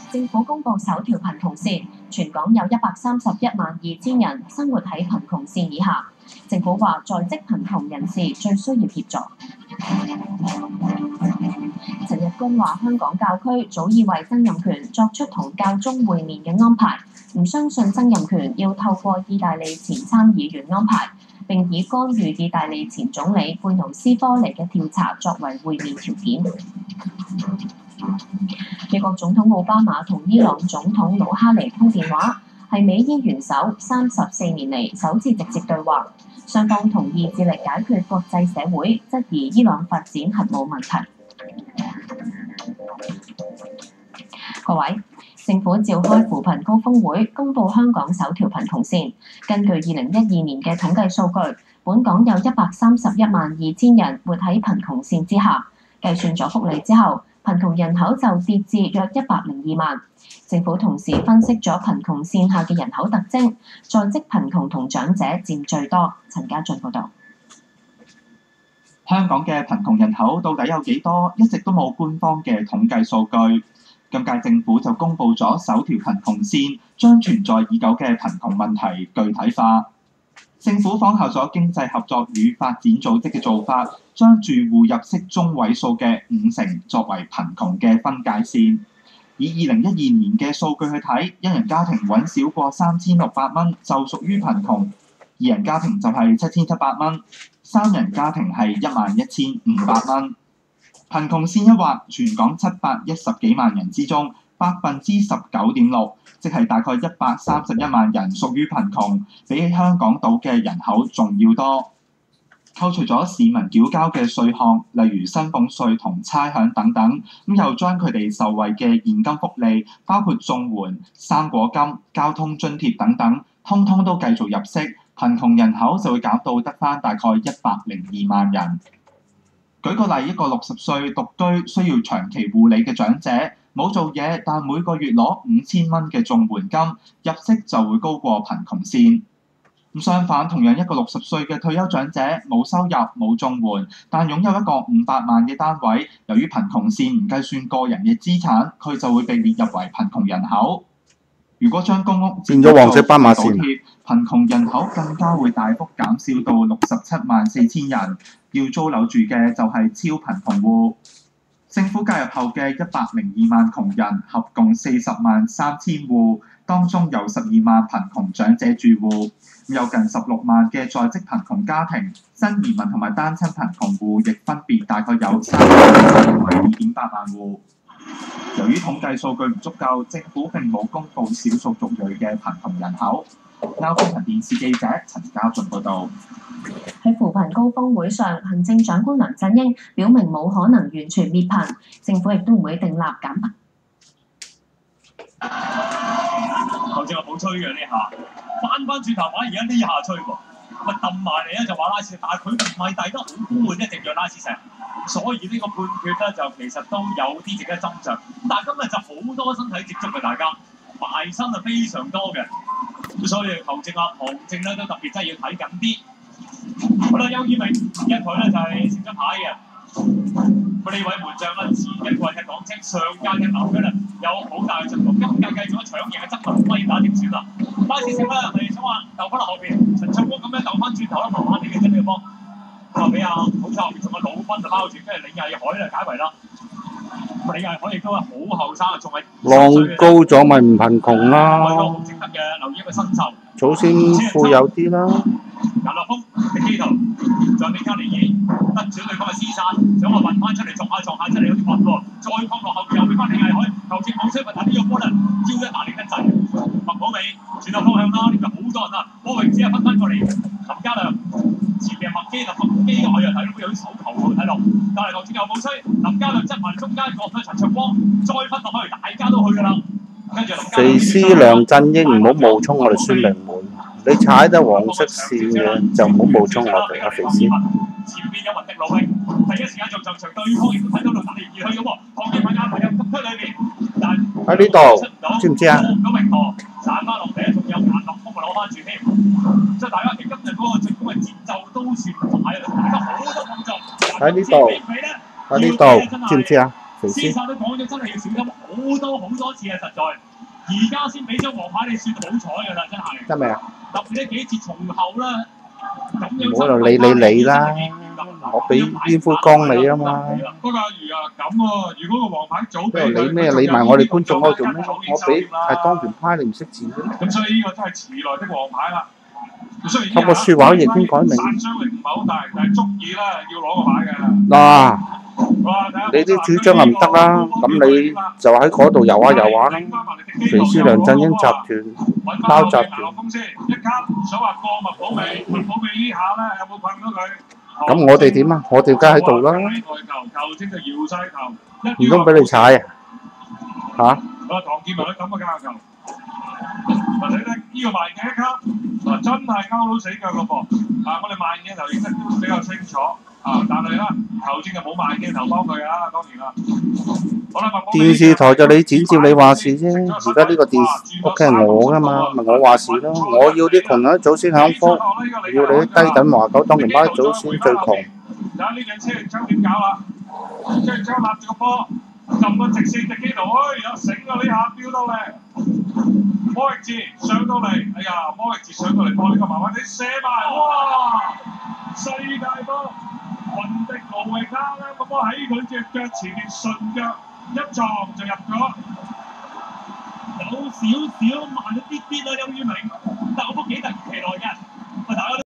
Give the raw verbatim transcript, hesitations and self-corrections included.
政府公布首條貧窮線，全港有一百三十一萬二千人生活喺貧窮線以下。政府話，在職貧窮人士最需要協助。陳日君話：香港教區早已為曾蔭權作出同教宗會面嘅安排，唔相信曾蔭權要透過意大利前參議員安排，並以干預意大利前總理貝努斯科尼嘅調查作為會面條件。美國總統奧巴馬同伊朗總統魯哈尼通電話，係美伊元首三十四年嚟首次直接對話，雙方同意致力解決國際社會質疑伊朗發展核武問題。各位，政府召開扶貧高峰會，公布香港首條貧窮線。根據二零一二年嘅統計數據，本港有一百三十一萬二千人活喺貧窮線之下。計算咗福利之後，貧窮人口就跌至約一百零二萬。政府同時分析咗貧窮線下嘅人口特徵，在職貧窮同長者佔最多。陳家俊報導。 香港嘅貧窮人口到底有幾多？一直都冇官方嘅統計數據。今屆政府就公布咗首條貧窮線，將存在已久嘅貧窮問題具體化。政府仿效咗經濟合作與發展組織嘅做法，將住戶入息中位數嘅五成作為貧窮嘅分界線。以二零一二年嘅數據去睇，一人家庭揾少過三千六百蚊就屬於貧窮，二人家庭就係七千七百蚊，三人家庭係一萬一千五百蚊。貧窮線一劃，全港七百一十幾萬人之中，百分之十九點六，即係大概一百三十一萬人屬於貧窮，比起香港島嘅人口仲要多。扣除咗市民繳交嘅稅項，例如薪俸稅同差餉等等，咁又將佢哋受惠嘅現金福利，包括綜援、生果金、交通津貼等等，通通都繼續入息，貧窮人口就會減到得返大概一百零二萬人。舉個例，一個六十歲獨居需要長期護理嘅長者，冇做嘢，但每個月攞五千蚊嘅綜援金，入息就會高過貧窮線。咁相反，同樣一個六十歲嘅退休長者，冇收入冇綜援，但擁有一個五百萬嘅單位，由於貧窮線唔計算個人嘅資產，佢就會被列入為貧窮人口。如果將公屋變咗黃色斑馬線， 貧窮人口更加會大幅減少到六十七萬四千人。要租樓住嘅就係超貧窮戶。政府介入後嘅一百零二萬窮人，合共四十萬三千戶，當中有十二萬貧窮長者住戶，有近十六萬嘅在職貧窮家庭，新移民同埋單親貧窮戶亦分別大概有三萬同埋二點八萬戶。由於統計數據唔足夠，政府並冇公布少數族裔嘅貧窮人口。歐洲台電視記者陳家俊報導。 喺扶貧高峰會上，行政長官梁振英表明冇可能完全滅貧，政府亦都唔會訂立減貧。 頭先我冇吹嘅呢下，翻翻轉頭反而而家呢下吹喎，咪揼埋嚟咧就話拉屎，但係佢唔係遞得好高嘅啫，直讓拉屎成，所以呢個判決咧就其實都有啲值得斟酌。但係今日就好多身體接觸嘅大家，埋身係非常多嘅，咁所以球證啊、旁證咧都特別真係要睇緊啲。好啦，邱以明一佢咧就係食咗牌嘅，咁呢位門將咧前一季嘅港青，上屆嘅流嘅咧有好大嘅進步，今屆繼續搶贏嘅質素可以打點選啦。拉屎食咧，人哋想話鬥翻落後邊，陳卓光咁樣鬥翻轉頭啦，慢慢啲嘅啫呢個波，話俾阿好彩後邊仲有魯賓就包住，跟住李毅海咧解圍啦。李毅海亦都係好後生，仲係浪高咗咪唔貧窮啦。 係個好值得嘅留意一個新秀， 祖先富有啲啦。 顏樂峰嘅機頭，仲有比卡尼爾得住對方嘅廝殺，想話運翻出嚟撞下撞下出嚟有啲運喎，再撲落後邊又俾翻李毅海，球證冇吹，但係呢個波咧腰一大力得滯，麥可美轉頭方向啦，呢邊好多人啊，波榮只係分翻過嚟，林家良前邊麥基特麥基海啊睇到有啲手球喎睇落，但係球證又冇吹，林家良側埋中間過咗陳卓光，再分落去，大家都去㗎啦，跟住林家良。 肥師梁振英唔好冒充我哋宣明門。你踩得黃色線嘅就唔好冒充我哋啊，肥師。 前邊有雲迪路力，第一時間就就隨對方亦都睇到路突然而去嘅喎，旁邊朋友朋友禁區裏邊，但喺呢度，知唔知啊？ 過唔到明河，散翻落地，仲有顏樂峰咪攞翻住添。即係大家其實今日嗰個進攻嘅節奏都算快啊，大家好多動作。 喺呢度，喺呢度，知唔知啊？肥師。 先生都講咗，真係要小心。 多好多次啊！實在，而家先俾張黃牌，你算好彩㗎啦，真係。 得未啊？ 特別呢幾節從後啦，咁樣唔好喺度理理你啦，我俾煙灰缸你啊嘛。 不過阿如啊，咁喎，如果個黃牌早俾理咩？理埋我哋觀眾嗰度做咩？我俾係當權派，你唔識字啫。 咁所以呢個真係遲來的黃牌啦。雖然透過説話逆天改命。 殺傷力唔係好大，但係足以啦，要攞個牌嘅。 嗱，你啲主張又唔得啦，咁你就喺嗰度遊下遊下啦。肥師梁振英集團、包集團。 一級想話過麥寶美，麥寶美呢下咧有冇困到佢？ 咁我哋點啊？我哋梗喺度啦。 球精就搖晒球， 唔通俾你踩啊？嚇？ 啊，唐建文都咁嘅加球。嗱，睇睇呢個慢鏡一級，嗱真係勾到死腳個噃。啊，我哋慢鏡頭影得都比較清楚。啊，但係啦，球證就冇慢鏡頭幫佢啊，當然啦。好啦， 電視台就你剪接你話事啫，而家呢個電視屋企係我噶嘛，咪我話事咯。我要啲窮人祖先享福，要你啲低等華狗當年班祖先最窮。 睇下呢兩車嚟將點搞啦？將將立住個波，撳個直線直機度，哎有醒啊！呢下飆到嚟，摩域治上到嚟，哎呀摩域治上到嚟，波呢個麻麻地射埋，哇！世界波！雲迪盧維卡咧，個波喺佢隻腳前面順腳一撞就入咗，有少少慢咗啲啲啦，邱宇明，但係個波幾突如其來嘅，喂大家。